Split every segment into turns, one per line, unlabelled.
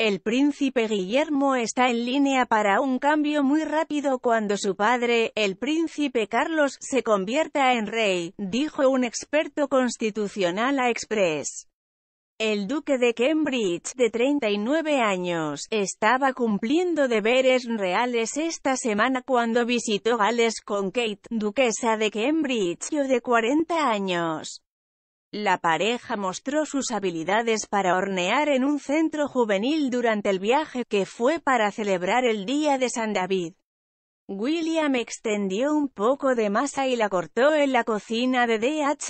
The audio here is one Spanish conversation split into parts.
El príncipe Guillermo está en línea para un cambio muy rápido cuando su padre, el príncipe Carlos, se convierta en rey, dijo un experto constitucional a Express. El duque de Cambridge, de 39 años, estaba cumpliendo deberes reales esta semana cuando visitó Gales con Kate, duquesa de Cambridge, de 40 años. La pareja mostró sus habilidades para hornear en un centro juvenil durante el viaje, que fue para celebrar el Día de San David. William extendió un poco de masa y la cortó en la cocina de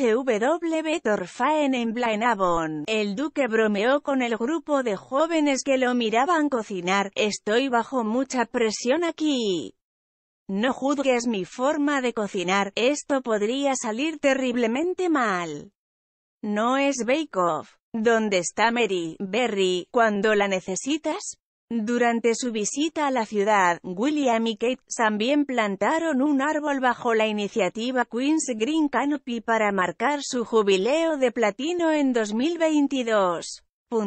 DHW Torfaen en Blaenavon. El duque bromeó con el grupo de jóvenes que lo miraban cocinar: «Estoy bajo mucha presión aquí. No juzgues mi forma de cocinar, esto podría salir terriblemente mal. No es Bake Off. ¿Dónde está Mary Berry cuando la necesitas?». Durante su visita a la ciudad, William y Kate también plantaron un árbol bajo la iniciativa Queen's Green Canopy para marcar su jubileo de platino en 2022.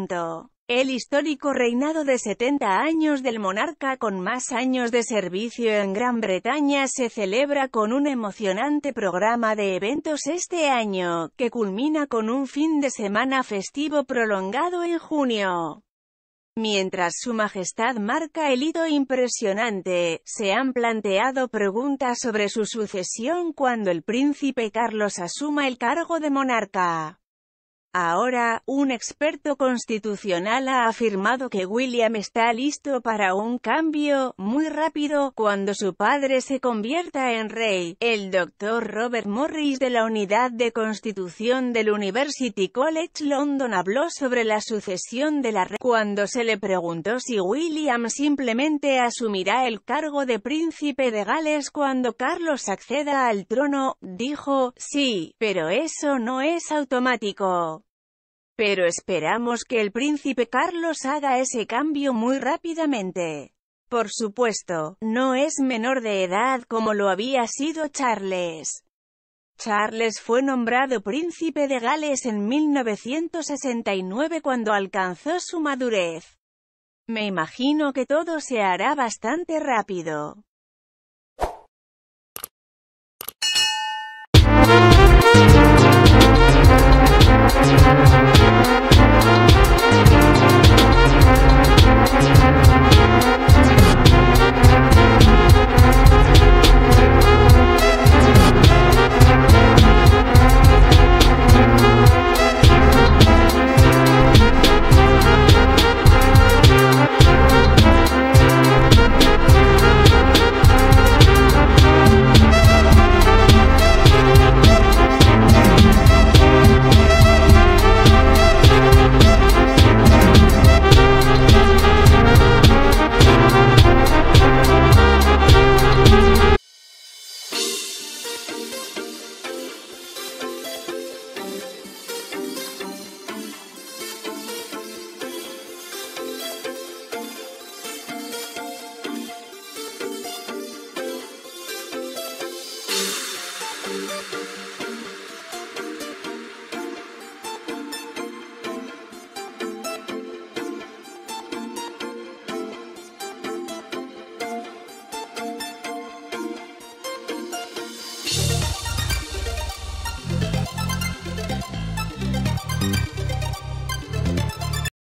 El histórico reinado de 70 años del monarca con más años de servicio en Gran Bretaña se celebra con un emocionante programa de eventos este año, que culmina con un fin de semana festivo prolongado en junio. Mientras Su Majestad marca el hito impresionante, se han planteado preguntas sobre su sucesión cuando el príncipe Carlos asuma el cargo de monarca. Ahora, un experto constitucional ha afirmado que William está listo para un cambio muy rápido cuando su padre se convierta en rey. El Dr. Robert Morris de la Unidad de Constitución del University College London habló sobre la sucesión de la reina. Cuando se le preguntó si William simplemente asumirá el cargo de príncipe de Gales cuando Carlos acceda al trono, dijo: «Sí, pero eso no es automático. Pero esperamos que el príncipe Carlos haga ese cambio muy rápidamente. Por supuesto, no es menor de edad como lo había sido Charles. Charles fue nombrado príncipe de Gales en 1969 cuando alcanzó su madurez. Me imagino que todo se hará bastante rápido».